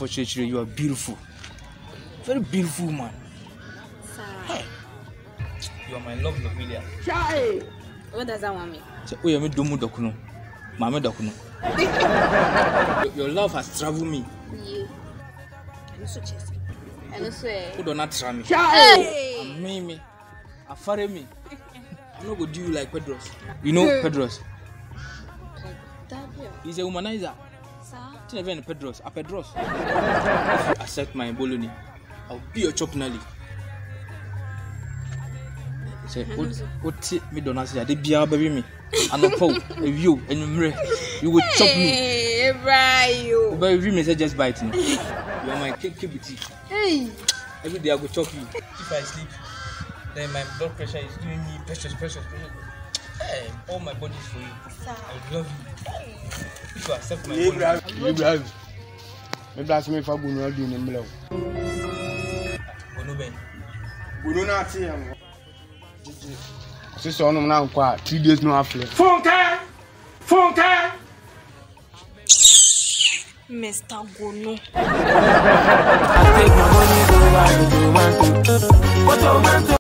unfortunately, you are beautiful. Very beautiful woman. Hey. You are my love, Lovelia. What does that want me? Your love has traveled me. Yeah. I'm so chesty. And also, who do not try me? Hey! Me. Afare me. I'm not going to do you like Pedros. You know Pedros? He's a womanizer. Sir? Even Pedros. A Pedros. If you accept my bologna, I'll be your chop nally. Say, what me don't answer? They be our baby me. I'm not for you and you will chop me. Hey, right. But if you say just biting, you are my cake with tea. Hey. Every day I go chop you. If I sleep, then my blood pressure is doing me precious. Hey, all my body is for you. Sir. I love you. Hey. If you accept my body. Maybe that's me for gono do in below. Gono ben. Gono na ti am. Sister on now kwa 3 days no after. Phone care. Mr. Gono. I take my money go back to